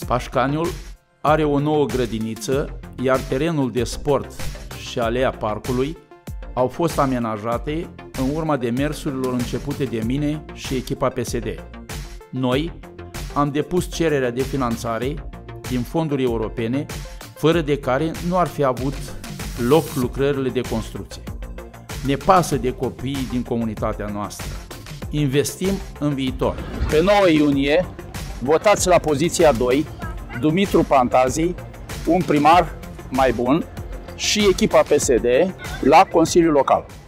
Pașcaniul are o nouă grădiniță, iar terenul de sport și alea parcului au fost amenajate în urma demersurilor începute de mine și echipa PSD. Noi am depus cererea de finanțare din fonduri europene, fără de care nu ar fi avut loc lucrările de construcție. Ne pasă de copiii din comunitatea noastră. Investim în viitor. Pe 9 iunie, votați la poziția 2 Dumitru Pantazi, un primar mai bun, și echipa PSD la Consiliul Local.